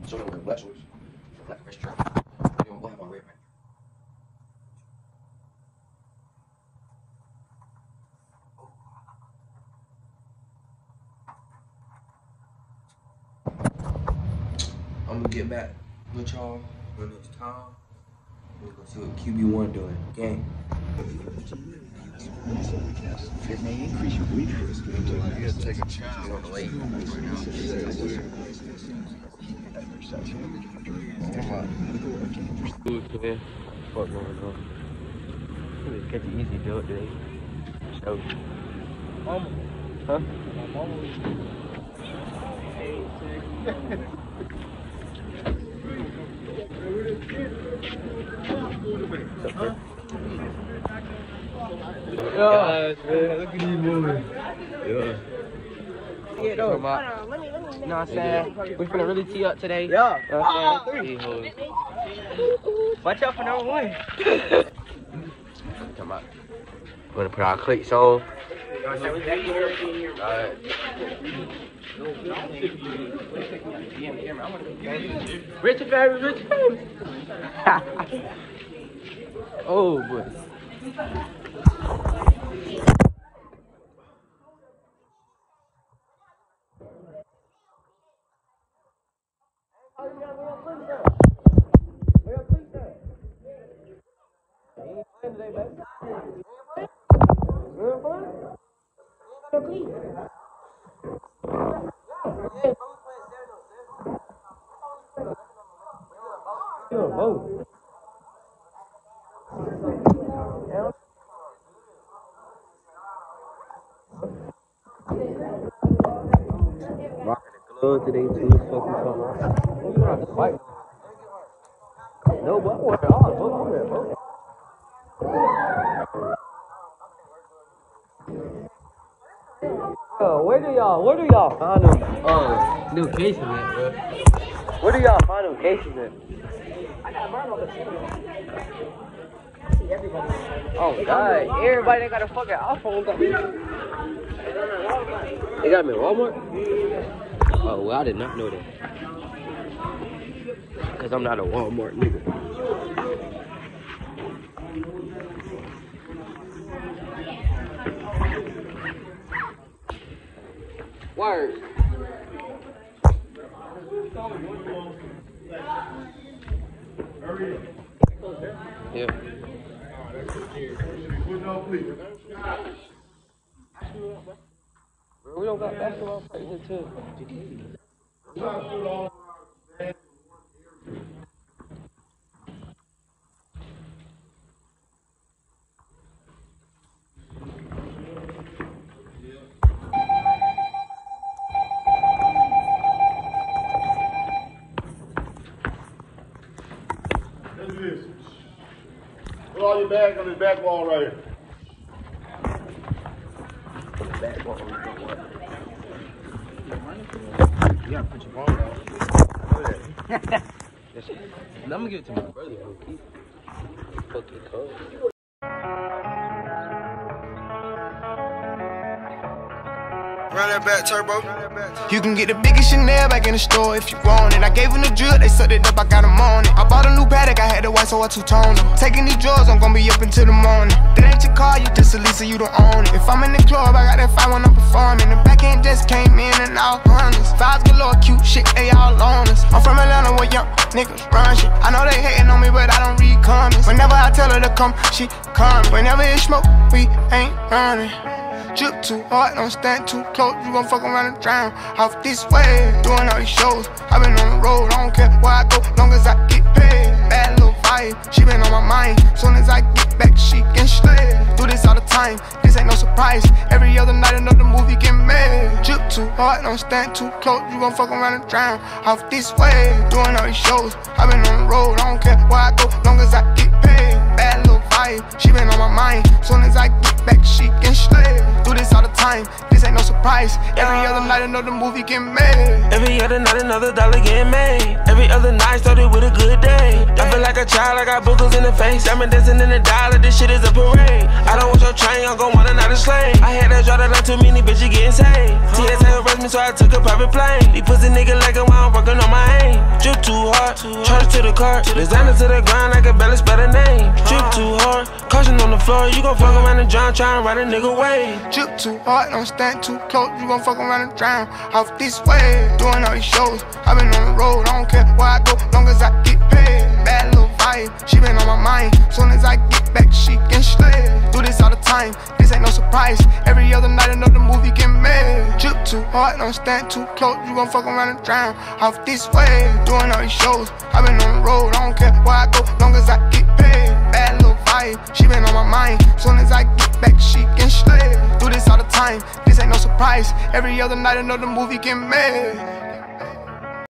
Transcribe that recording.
So I'm black shorts, black restaurant. You don't go have my red right. I'm gonna get back with y'all when it's time. We're gonna see what Qb1 doing. Gang. It may increase your bleed risk. You gotta take a chance. On the way. Fuck going on? Catch it easy, do it today. Show. Mama. Huh? My mama was. Gosh, man, look at these movies. Yeah. Yeah, though. You know what I'm saying? We finna really tee up today. Yeah. You know what I'm saying? Watch out for number one. Come on. We're gonna put our cleats on. Alright. Rich and famous, rich and famous. Oh boy. Rocking the glove today too. Fucking something. No, but I'm working hard. Where do y'all find them new cases at, bro? Where do y'all find them cases at? I got mine on the TV. I see everybody. Oh God, everybody that got a fucking iPhone got me. They got me at Walmart? Oh, well, I did not know that. Cause I'm not a Walmart nigga. Word. Yeah. Bro, we don't got basketball players here too. Put all your bags on this back wall right here. Back wall. You gotta put your phone down. I know that. I'm gonna give it to my brother, bro. He's fucking cold. Run that back, turbo. You can get the biggest Chanel back in the store if you want it. I gave them the drill, they sucked it up, I got them on it. I bought a new paddock, I had the white, so I two-toned them. Taking these drugs, I'm gonna be up until the morning. That ain't your car, you just a Lisa, you don't own it. If I'm in the club, I got that 5 when I'm performing. The back end just came in and all hundreds. Vibes galore, cute shit, they all on us. I'm from Atlanta where young niggas run shit. I know they hating on me, but I don't read comments. Whenever I tell her to come, she comes. Whenever it's smoke, we ain't running. Drip too hard, don't stand too close. You gon' fuck around and drown off this way. Doing all these shows, I been on the road. I don't care where I go, long as I get paid. Bad little vibe, she been on my mind. Soon as I get back, she can slay. Do this all the time, this ain't no surprise. Every other night another movie get made. Drip too hard, don't stand too close. You gon' fuck around and drown off this way. Doing all these shows, I been on the road. I don't care where I go, long as I get paid. Bad little vibe, she been on my mind. Soon as I get back, she can slay. Do this all the time, this ain't no surprise. Every other night another movie get made. Every other night another dollar getting made. Every other night started with a good day. I feel like a child, I got boogers in the face. I'm dancing in the dollar, this shit is a parade. I don't want your train, I'm gon' want another slave. I had to draw that line, too many bitches getting saved. TSA arrest me, so I took a private plane. These pussy niggas like while I'm working on my aim. Drip too hard, charge to the car, designer to the grind, I can barely spell the name. Drip too hard, caution on the floor, you gon' fuck around and drown, tryna ride a nigga way. Drip too hard, don't stand too close, you gon' fuck around and drown. Off this way, doing all these shows, I been on the road, I don't care where I go, long as I get paid. Bad little vibe, she been on my mind, soon as I get back, she can slay. Do this all the time, this ain't no surprise, every other night another movie get made. Drip too hard, don't stand too close, you gon' fuck around and drown. Off this way, doing all these shows, I been on the road, I don't care where I go, long as I get paid. Bad little vibe, she been on my mind, soon as I get back, she can slay. Do this all the time, this ain't no surprise, every other night another movie get made.